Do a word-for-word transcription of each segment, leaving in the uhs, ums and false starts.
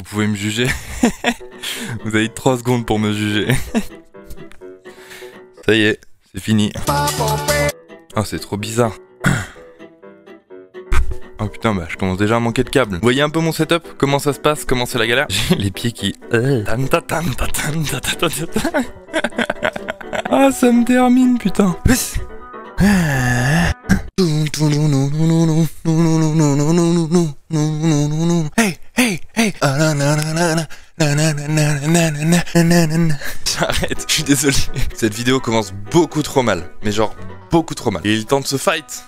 pouvez me juger. Vous avez trois secondes pour me juger. Ça y est, c'est fini. Oh, c'est trop bizarre. Oh putain, bah je commence déjà à manquer de câbles. Vous voyez un peu mon setup? Comment ça se passe? Comment c'est la galère? J'ai les pieds qui... Ah, ça me termine, putain. Hey, hey, hey. J'arrête, je suis désolé. Cette vidéo commence beaucoup trop mal. Mais genre, beaucoup trop mal. Et il tente ce fight.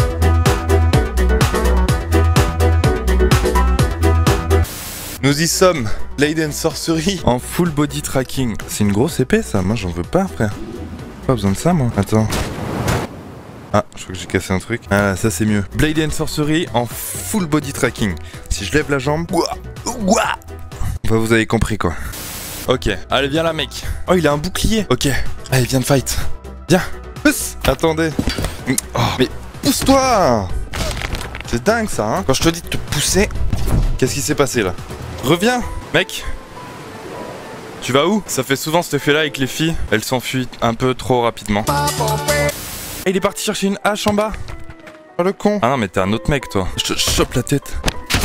Nous y sommes, Blade and Sorcery en full body tracking. C'est une grosse épée ça, moi j'en veux pas frère. Pas besoin de ça moi. Attends. Ah, je crois que j'ai cassé un truc. Ah, ça c'est mieux. Blade and Sorcery en full body tracking. Si je lève la jambe... Ouah, ouah. Bah, vous avez compris quoi. Ok, allez viens là mec. Oh il a un bouclier. Ok, allez viens de fight. Viens. Pousse. Attendez. Oh, mais pousse-toi. C'est dingue ça hein. Quand je te dis de te pousser... Qu'est-ce qui s'est passé là? Reviens, mec. Tu vas où? Ça fait souvent cet effet là avec les filles. Elles s'enfuient un peu trop rapidement. Et il est parti chercher une hache en bas. Oh le con. Ah non mais t'es un autre mec toi. Je te chope la tête.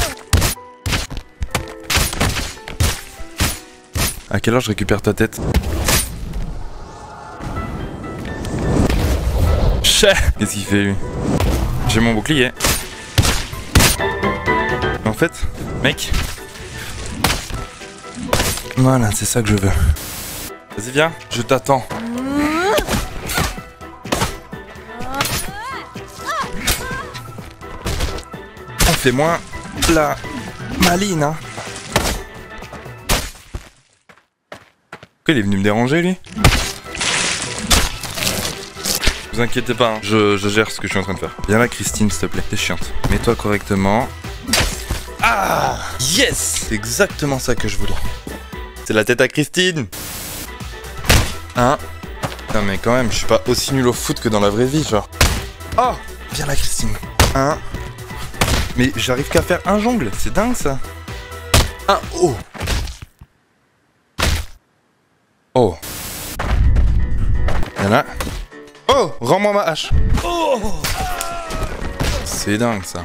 À quelle heure je récupère ta tête? Chais. Qu'est-ce qu'il fait lui? J'ai mon bouclier. En fait, mec. Voilà, c'est ça que je veux. Vas-y, viens, je t'attends. Fais-moi la maline, hein. Pourquoi il est venu me déranger, lui? Vous inquiétez pas, hein. je, je gère ce que je suis en train de faire. Viens là, Christine, s'il te plaît. T'es chiante. Mets-toi correctement. Ah, yes! C'est exactement ça que je voulais. C'est la tête à Christine. Hein? Non mais quand même, je suis pas aussi nul au foot que dans la vraie vie, genre. Oh! Viens là, Christine. Hein? Mais j'arrive qu'à faire un jongle, c'est dingue ça. Un oh! Oh! Viens là. Oh! Rends-moi ma hache. Oh! C'est dingue ça.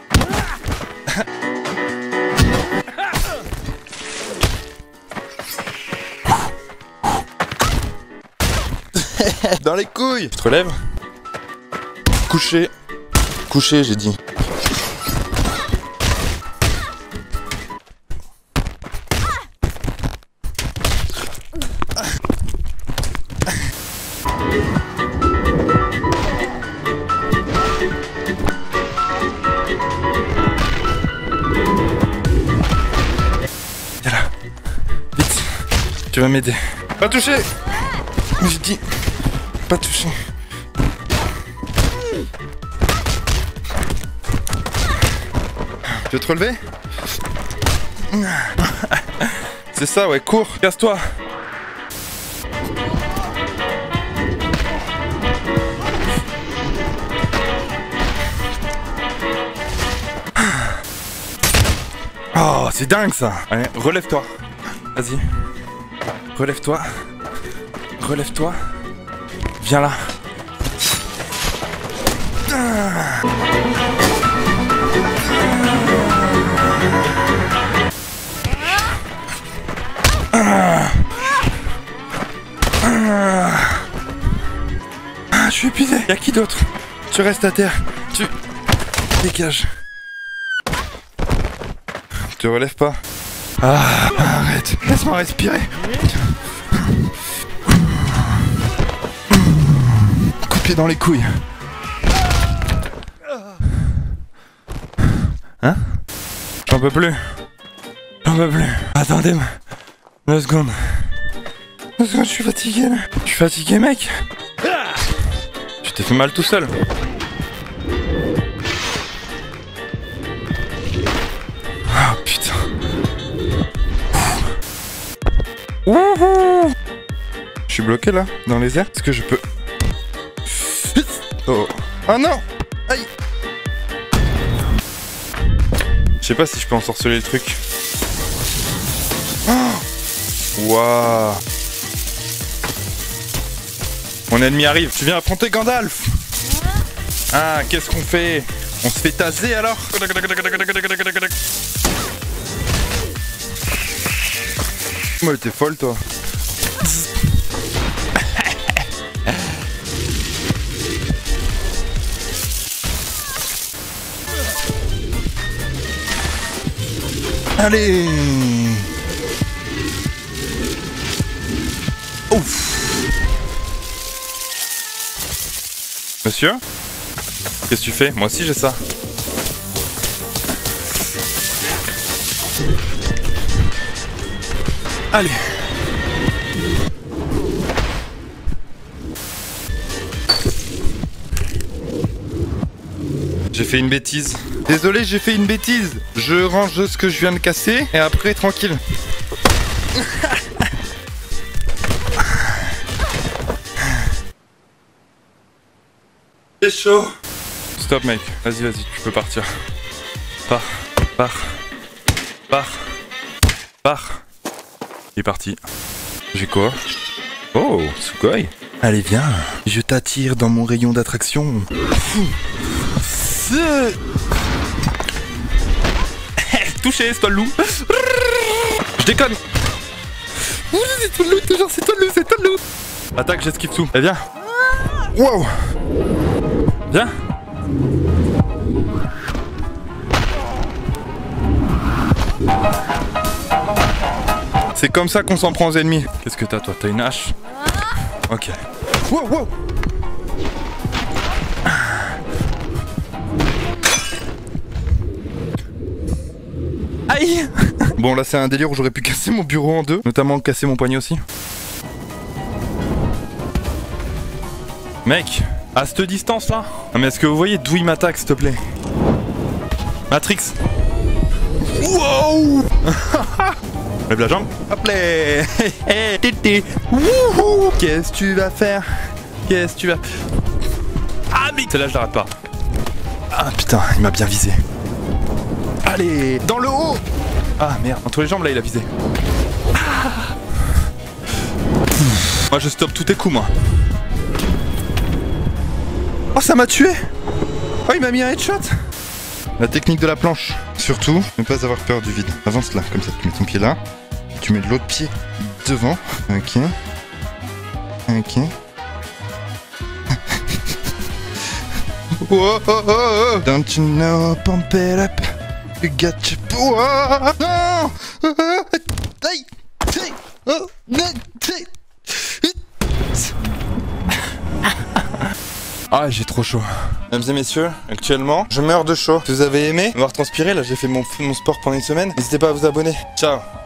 Dans les couilles. Tu te relèves? Coucher. Coucher, j'ai dit. Viens là. Vite. Tu vas m'aider. Pas toucher. J'ai dit. Pas toucher. Tu veux te relever? C'est ça, ouais, cours, casse-toi. Oh, c'est dingue ça. Allez, relève-toi. Vas-y. Relève-toi. Relève-toi. Viens là. Ah, je suis épuisé. Y'a qui d'autre? Tu restes à terre. Tu... Dégage. Tu relèves pas. Ah, arrête. Laisse-moi respirer. Coup de pied dans les couilles. Hein? J'en peux plus. J'en peux plus. Attendez, deux secondes. Deux secondes, je suis fatigué là. Je suis fatigué, mec. Tu t'es fait mal tout seul. Oh putain. Wouhou. Je suis bloqué là, dans les airs. Est-ce que je peux... Oh. Oh non. Aïe. Je sais pas si je peux ensorceler le truc. Waouh. Mon ennemi arrive. Tu viens affronter Gandalf. Ah, qu'est-ce qu'on fait? On se fait taser alors? Moi, t'es folle, toi. Allez. Ouf. Monsieur? Qu'est-ce que tu fais? Moi aussi j'ai ça. Allez. J'ai fait une bêtise. Désolé, j'ai fait une bêtise. Je range ce que je viens de casser et après tranquille. C'est chaud. Stop mec, vas-y vas-y, tu peux partir. Pars, pars, pars, pars. Il est parti. J'ai quoi? Oh, Sugoi. Allez viens, je t'attire dans mon rayon d'attraction. Touché, c'est toi le loup. Je déconne. C'est toi le loup, toujours c'est toi le loup, c'est toi le loup. Attaque, j'esquive tout. Eh viens. Wow. Viens. C'est comme ça qu'on s'en prend aux ennemis. Qu'est-ce que t'as toi? T'as une hache? Ok. Wow, wow. Aïe. Bon là c'est un délire où j'aurais pu casser mon bureau en deux. Notamment casser mon poignet aussi. Mec, à cette distance là. Non mais est-ce que vous voyez d'où il m'attaque s'il te plaît? Matrix. Wow. Lève la jambe. Hop là. Qu'est-ce que tu vas faire? Qu'est-ce que tu vas... Ah mais celle-là je la rate pas. Ah putain, il m'a bien visé. Allez, dans le haut. Ah merde, entre les jambes là il a visé. Ah. Moi je stoppe tous tes coups moi. Oh ça m'a tué. Oh il m'a mis un headshot. La technique de la planche. Surtout, ne pas avoir peur du vide. Avance là, comme ça, tu mets ton pied là. Tu mets l'autre pied devant. Ok. Ok. Oh, oh, oh, oh. Don't you know, pump it up. You got your... Oh, non. Aïe. Oh, ah, j'ai trop chaud. Mesdames et messieurs, actuellement, je meurs de chaud. Si vous avez aimé me voir transpirer, là j'ai fait mon, mon sport pendant une semaine, n'hésitez pas à vous abonner. Ciao.